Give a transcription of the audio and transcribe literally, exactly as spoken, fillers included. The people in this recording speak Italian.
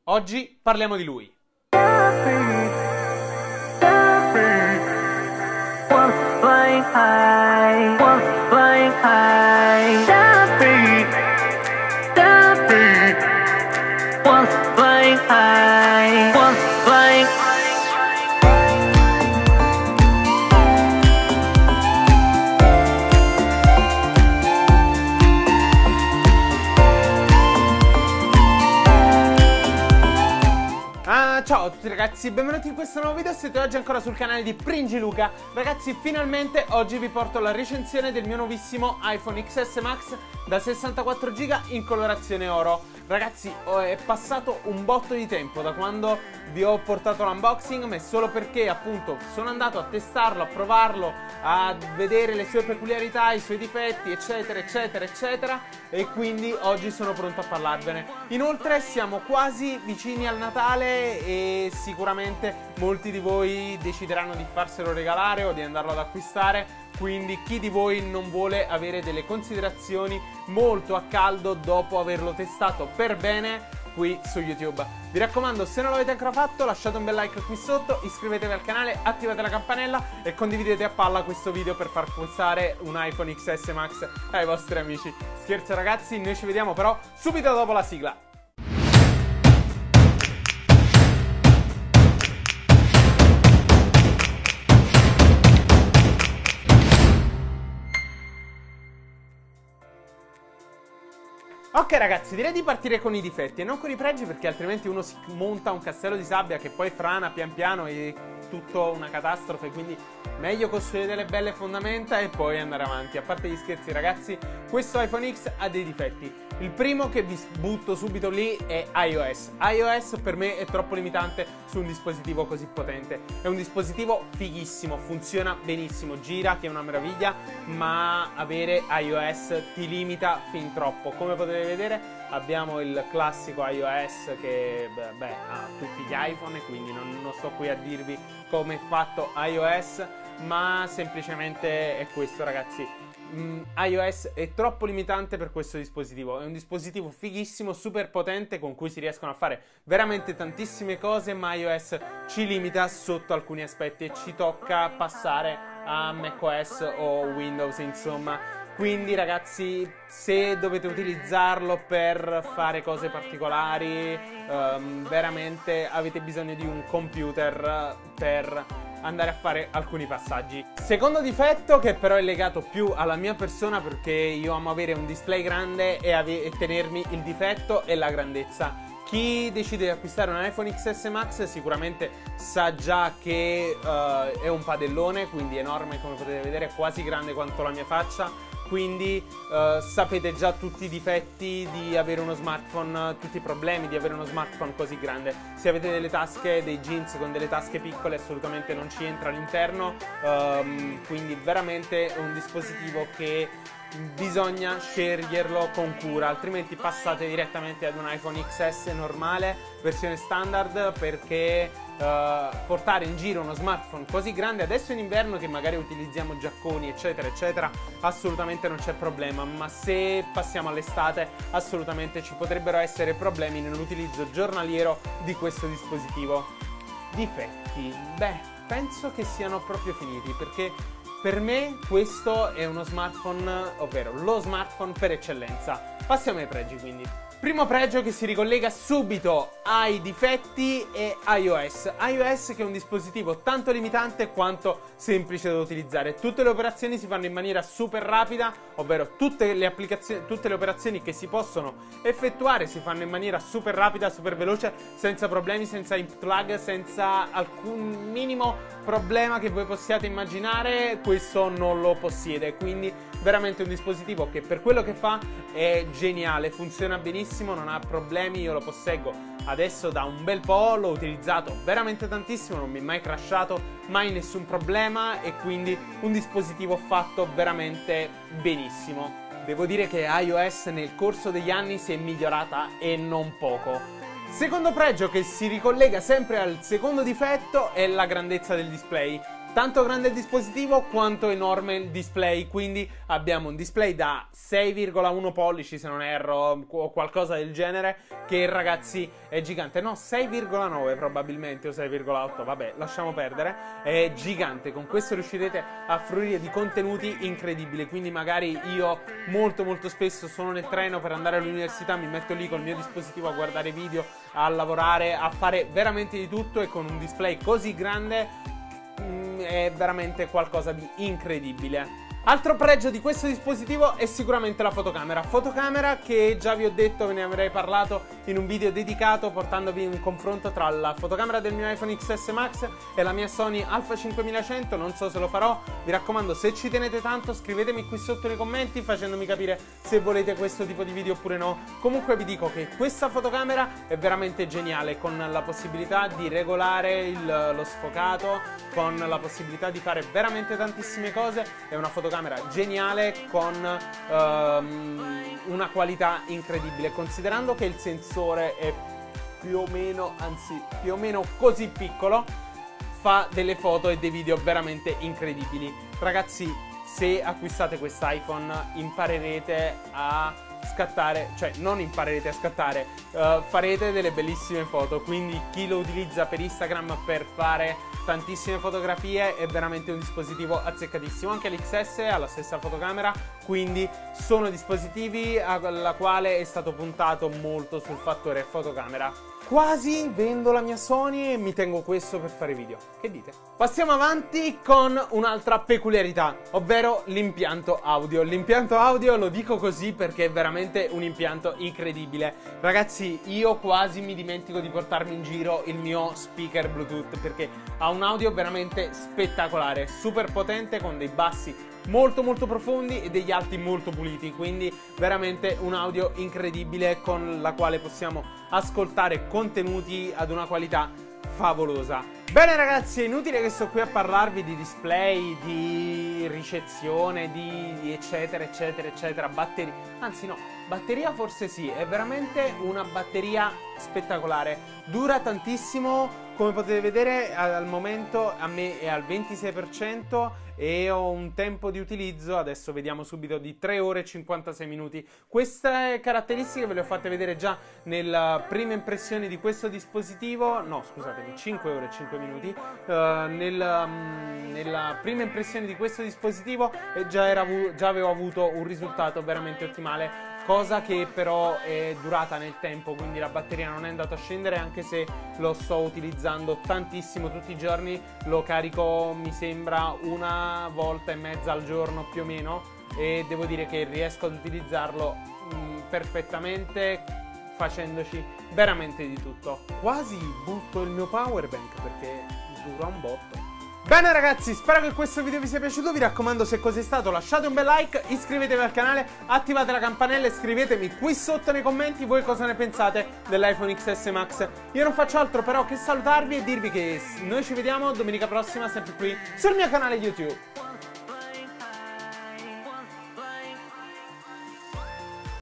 Oggi parliamo di lui. Ciao a tutti ragazzi, benvenuti in questo nuovo video. Siete oggi ancora sul canale di Pringiluca. Ragazzi, finalmente oggi vi porto la recensione del mio nuovissimo iPhone X S Max da sessantaquattro giga in colorazione oro. Ragazzi, è passato un botto di tempo da quando vi ho portato l'unboxing, ma è solo perché appunto sono andato a testarlo, a provarlo, a vedere le sue peculiarità, i suoi difetti, eccetera, eccetera, eccetera, e quindi oggi sono pronto a parlarvene. Inoltre siamo quasi vicini al Natale e sicuramente molti di voi decideranno di farselo regalare o di andarlo ad acquistare. Quindi chi di voi non vuole avere delle considerazioni molto a caldo dopo averlo testato per bene qui su YouTube? Vi raccomando, se non l'avete ancora fatto, lasciate un bel like qui sotto, iscrivetevi al canale, attivate la campanella e condividete a palla questo video per far acquistare un iPhone X S Max ai vostri amici. Scherzo ragazzi, noi ci vediamo però subito dopo la sigla. Ok ragazzi, direi di partire con i difetti e non con i pregi, perché altrimenti uno si monta un castello di sabbia che poi frana pian piano e tutto una catastrofe, quindi meglio costruire delle belle fondamenta e poi andare avanti. A parte gli scherzi ragazzi, questo iPhone X ha dei difetti. Il primo che vi butto subito lì è iOS. iOS per me è troppo limitante su un dispositivo così potente. È un dispositivo fighissimo, funziona benissimo, gira che è una meraviglia, ma avere iOS ti limita fin troppo. Come potete vedere abbiamo il classico iOS che beh, ha tutti gli iPhone, e quindi non, non sto qui a dirvi come è fatto iOS, ma semplicemente è questo ragazzi. mm, iOS è troppo limitante per questo dispositivo. È un dispositivo fighissimo, super potente, con cui si riescono a fare veramente tantissime cose, ma iOS ci limita sotto alcuni aspetti e ci tocca passare a macOS o Windows, insomma. Quindi ragazzi, se dovete utilizzarlo per fare cose particolari, um, veramente avete bisogno di un computer per andare a fare alcuni passaggi. Secondo difetto, che però è legato più alla mia persona, perché io amo avere un display grande e, e tenermi il difetto e la grandezza. Chi decide di acquistare un iPhone X S Max sicuramente sa già che uh, è un padellone, quindi enorme, come potete vedere, quasi grande quanto la mia faccia. Quindi uh, sapete già tutti i difetti di avere uno smartphone, tutti i problemi di avere uno smartphone così grande. Se avete delle tasche, dei jeans con delle tasche piccole, assolutamente non ci entra all'interno, um, quindi veramente è un dispositivo che bisogna sceglierlo con cura, altrimenti passate direttamente ad un iPhone X S normale, versione standard, perché uh, portare in giro uno smartphone così grande, adesso in inverno che magari utilizziamo giacconi eccetera eccetera, assolutamente non c'è problema, ma se passiamo all'estate assolutamente ci potrebbero essere problemi nell'utilizzo giornaliero di questo dispositivo. Difetti? Beh, penso che siano proprio finiti, perché per me questo è uno smartphone, ovvero lo smartphone per eccellenza. Passiamo ai pregi quindi. Primo pregio che si ricollega subito ai difetti è iOS. iOS che è un dispositivo tanto limitante quanto semplice da utilizzare. Tutte le operazioni si fanno in maniera super rapida, ovvero tutte le applicazioni, tutte le operazioni che si possono effettuare si fanno in maniera super rapida, super veloce, senza problemi, senza input lag, senza alcun minimo problema che voi possiate immaginare. Questo non lo possiede, quindi veramente un dispositivo che per quello che fa è geniale, funziona benissimo, non ha problemi. Io lo posseggo adesso da un bel po', l'ho utilizzato veramente tantissimo, non mi è mai crashato, mai nessun problema, e quindi un dispositivo fatto veramente benissimo. Devo dire che iOS nel corso degli anni si è migliorata e non poco. Secondo pregio che si ricollega sempre al secondo difetto è la grandezza del display. tanto grande il dispositivo quanto enorme il display, quindi abbiamo un display da sei virgola uno pollici se non erro o qualcosa del genere, che ragazzi è gigante, no sei virgola nove probabilmente o sei virgola otto, vabbè lasciamo perdere, è gigante. Con questo riuscirete a fruire di contenuti incredibili, quindi magari io molto molto spesso sono nel treno per andare all'università, mi metto lì col mio dispositivo a guardare video, a lavorare, a fare veramente di tutto, e con un display così grande è veramente qualcosa di incredibile. Altro pregio di questo dispositivo è sicuramente la fotocamera. Fotocamera che già vi ho detto, ve ne avrei parlato in un video dedicato portandovi un confronto tra la fotocamera del mio iPhone X S Max e la mia Sony Alpha cinquemilacento. Non so se lo farò, vi raccomando, se ci tenete tanto scrivetemi qui sotto nei commenti facendomi capire se volete questo tipo di video oppure no. Comunque vi dico che questa fotocamera è veramente geniale, con la possibilità di regolare il, lo sfocato, con la possibilità di fare veramente tantissime cose. È una fotocamera geniale con um, una qualità incredibile, considerando che il sensore è più o meno, anzi più o meno così piccolo, fa delle foto e dei video veramente incredibili. Ragazzi, se acquistate quest'iPhone imparerete a scattare, cioè non imparerete a scattare, uh, farete delle bellissime foto, quindi chi lo utilizza per Instagram per fare tantissime fotografie è veramente un dispositivo azzeccatissimo. Anche l'X S ha la stessa fotocamera, quindi sono dispositivi alla quale è stato puntato molto sul fattore fotocamera. Quasi vendo la mia Sony e mi tengo questo per fare video. Che dite? Passiamo avanti con un'altra peculiarità, ovvero l'impianto audio. L'impianto audio lo dico così perché è veramente un impianto incredibile. Ragazzi, io quasi mi dimentico di portarmi in giro il mio speaker Bluetooth, perché ha un audio veramente spettacolare, super potente, con dei bassi molto molto profondi e degli alti molto puliti, quindi veramente un audio incredibile con la quale possiamo ascoltare contenuti ad una qualità favolosa. Bene ragazzi, è inutile che sto qui a parlarvi di display, di ricezione, di, di eccetera eccetera eccetera, batteria, anzi no, batteria forse sì, è veramente una batteria spettacolare, dura tantissimo. Come potete vedere al momento a me è al ventisei per cento e ho un tempo di utilizzo, adesso vediamo subito, di tre ore e cinquantasei minuti. Queste caratteristiche ve le ho fatte vedere già nella prima impressione di questo dispositivo, no scusatemi, cinque ore e cinque minuti, uh, nel, um, nella prima impressione di questo dispositivo e già, era, già avevo avuto un risultato veramente ottimale. Cosa che però è durata nel tempo, quindi la batteria non è andata a scendere, anche se lo sto utilizzando tantissimo tutti i giorni. Lo carico mi sembra una volta e mezza al giorno più o meno, e devo dire che riesco ad utilizzarlo mh, perfettamente, facendoci veramente di tutto. Quasi butto il mio power bank perché dura un botto. Bene ragazzi, spero che questo video vi sia piaciuto, vi raccomando, se così è stato lasciate un bel like, iscrivetevi al canale, attivate la campanella e scrivetemi qui sotto nei commenti voi cosa ne pensate dell'iPhone X S Max. Io non faccio altro però che salutarvi e dirvi che noi ci vediamo domenica prossima sempre qui sul mio canale YouTube.